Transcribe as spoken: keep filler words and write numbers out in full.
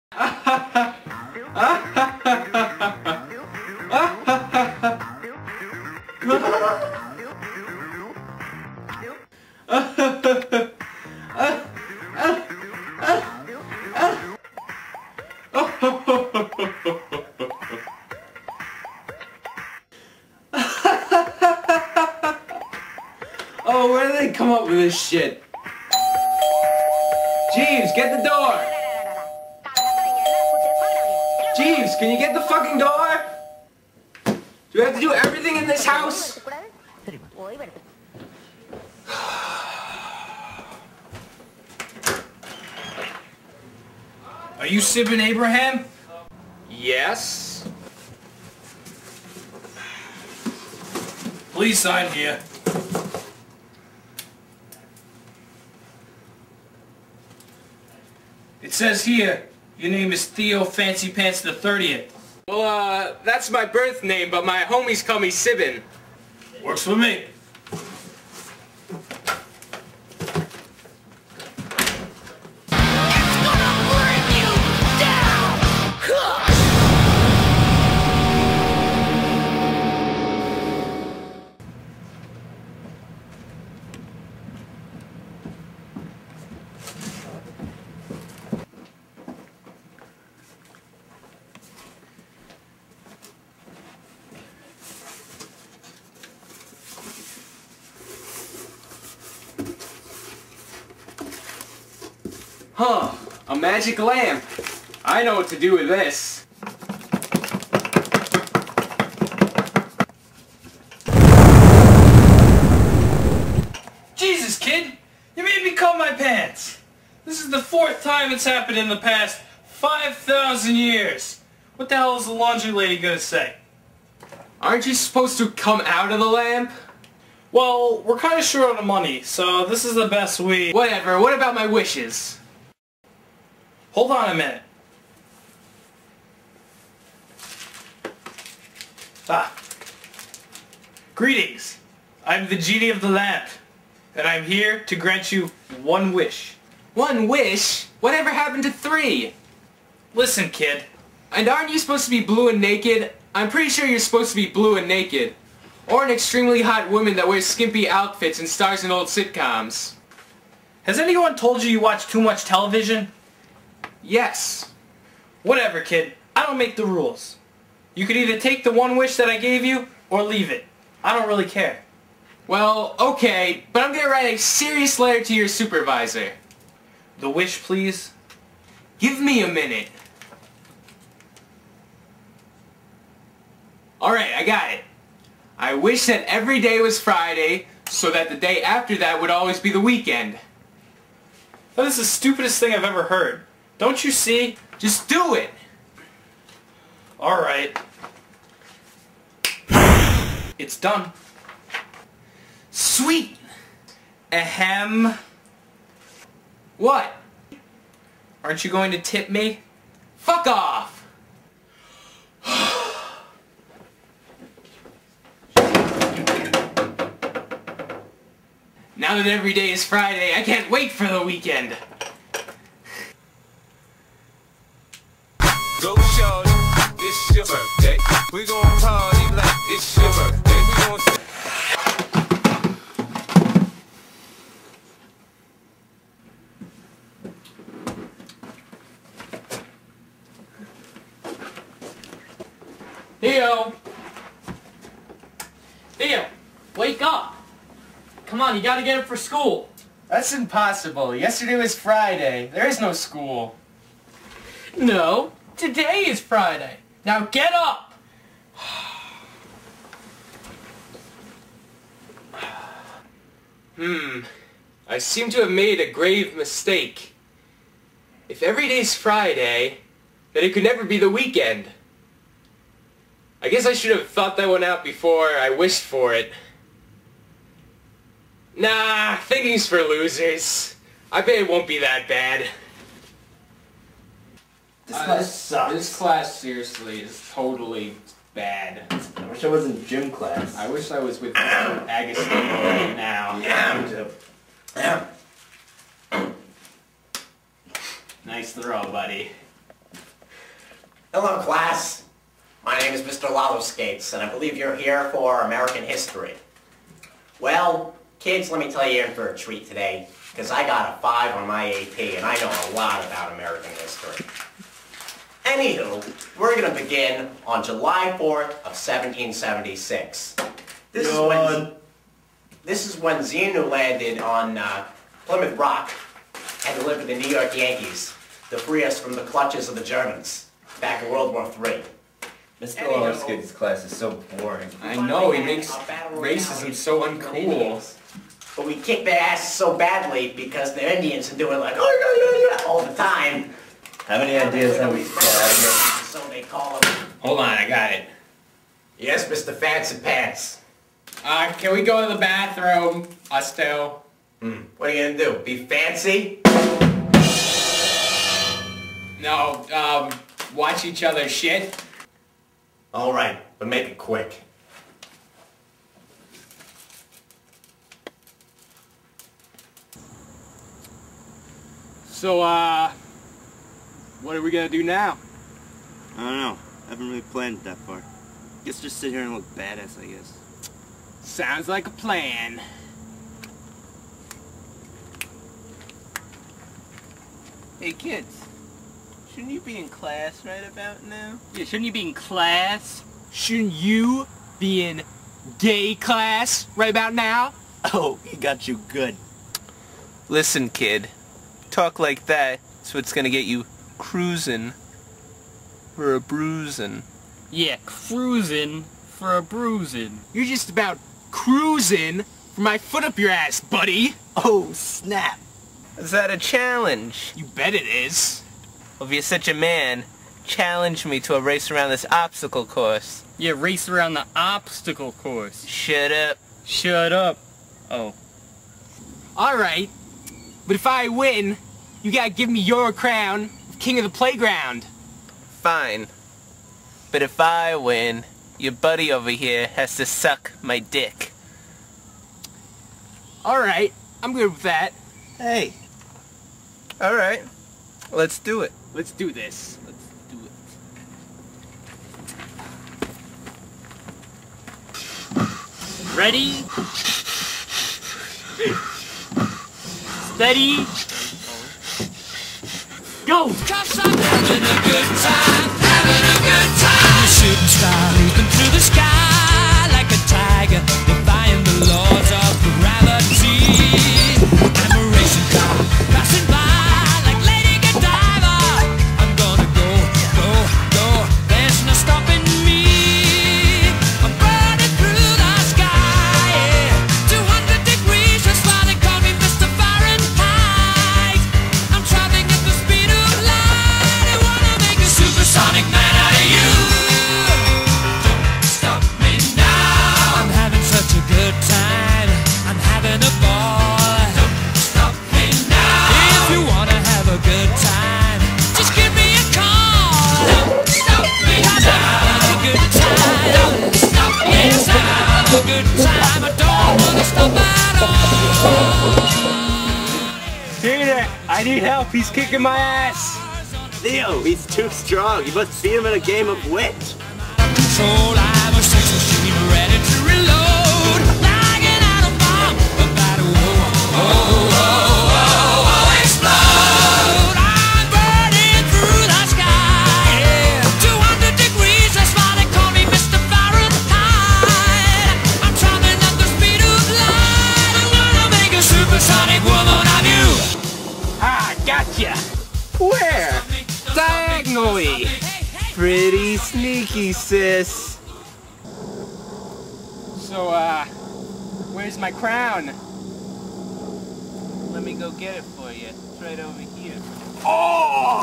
Oh, where do they come up with this shit? Jeeves, get the door! Jeeves, can you get the fucking door? Do we have to do everything in this house? Are you Sibin Abraham? Yes. Please sign here. It says here, your name is Theo Fancy Pants the thirtieth. Well, uh, that's my birth name, but my homies call me Sibin. Works for me. Huh, a magic lamp. I know what to do with this. Jesus, kid! You made me cum my pants! This is the fourth time it's happened in the past five thousand years. What the hell is the laundry lady gonna say? Aren't you supposed to come out of the lamp? Well, we're kinda short on money, so this is the best we... Whatever, what about my wishes? Hold on a minute. Ah. Greetings. I'm the genie of the lamp, and I'm here to grant you one wish. One wish? Whatever happened to three? Listen, kid. And aren't you supposed to be blue and naked? I'm pretty sure you're supposed to be blue and naked. Or an extremely hot woman that wears skimpy outfits and stars in old sitcoms. Has anyone told you you watch too much television? Yes. Whatever, kid. I don't make the rules. You could either take the one wish that I gave you, or leave it. I don't really care. Well, okay, but I'm gonna write a serious letter to your supervisor. The wish, please? Give me a minute. Alright, I got it. I wish that every day was Friday, so that the day after that would always be the weekend. That is the stupidest thing I've ever heard. Don't you see? Just do it! Alright. It's done. Sweet! Ahem. What? Aren't you going to tip me? Fuck off! Now that every day is Friday, I can't wait for the weekend! Go shorty, it's your birthday. We gon' party like it's your birthday. We gon' Theo! Theo! Wake up! Come on, you gotta get up for school. That's impossible. Yesterday was Friday. There is no school. No, today is Friday. Now get up! Hmm. I seem to have made a grave mistake. If every day's Friday, then it could never be the weekend. I guess I should have thought that one out before I wished for it. Nah, thinking's for losers. I bet it won't be that bad. This class sucks. This class, seriously, is totally bad. I wish I was in gym class. I wish I was with Mister Agostino right now. Yeah, me too. Yeah. Nice throw, buddy. Hello, class. My name is Mister Lalo Skates, and I believe you're here for American history. Well, kids, let me tell you, you're in for a treat today, because I got a five on my A P, and I know a lot about American history. Anywho, we're going to begin on July fourth of seventeen seventy-six. This is when this is when Xenu landed on uh, Plymouth Rock and delivered the New York Yankees to free us from the clutches of the Germans back in World War Three. Mister Lawski's class is so boring. I know, he makes racism so uncool. But we kick their asses so badly because they're Indians and do it like, oh, yeah, yeah, yeah, all the time. How many ideas have we got out of here? So they call them. Hold on, I got it. Yes, Mister Fancy Pants. Uh, can we go to the bathroom? Us two. Hmm. What are you gonna do? Be fancy? No, um, watch each other shit. All right, but make it quick. So, uh, what are we gonna do now? I don't know. I haven't really planned it that far. Guess just sit here and look badass, I guess. Sounds like a plan. Hey kids, shouldn't you be in class right about now? Yeah, shouldn't you be in class? Shouldn't you be in gay class right about now? Oh, he got you good. Listen, kid, talk like that, so it's gonna get you cruising for a bruising. Yeah, cruising for a bruising. You're just about cruising for my foot up your ass, buddy. Oh, snap. Is that a challenge? You bet it is. Well, if you're such a man, challenge me to a race around this obstacle course. Yeah, race around the obstacle course. Shut up. Shut up. Oh. Alright, but if I win, you gotta give me your crown of king of the playground. Fine. But if I win, your buddy over here has to suck my dick. Alright, I'm good with that. Hey. Alright. Let's do it. Let's do this. Let's do it. Ready? Steady. Go! Cause I'm having a good time, having a good time. Shooting star leaping through the sky like a tiger, defying the laws of gravity. I'm a racing car passing by like Lady Godiva. I'm gonna go, go, go. There's no stopping me. I'm burning through the sky, yeah. two hundred degrees, that's why they call me Mister Fahrenheit. I'm traveling at the speed of light. I wanna make a supersonic man out of you. Don't stop me now. I'm having such a good time. I'm having a ball. Don't stop me now. If you wanna have a good time, just give me a call. Don't stop me now. Have a good time. Don't stop me now. Have a good time. I don't wanna stop at all. Hey there, I need help. He's kicking my ass. Theo, he's too strong. You must beat him in a game of wit. Control, I'm a sex machine ready to reload. Like an atom bomb, about to oh, oh, oh, oh, oh, explode. I'm burning through the sky, yeah. two hundred degrees, that's why they call me Mister Fahrenheit. I'm traveling at the speed of light. I'm gonna make a supersonic woman of you. Ah, gotcha. Where? Diagonally. Pretty sneaky, sis. So, uh, where's my crown? Let me go get it for you. It's right over here. Oh!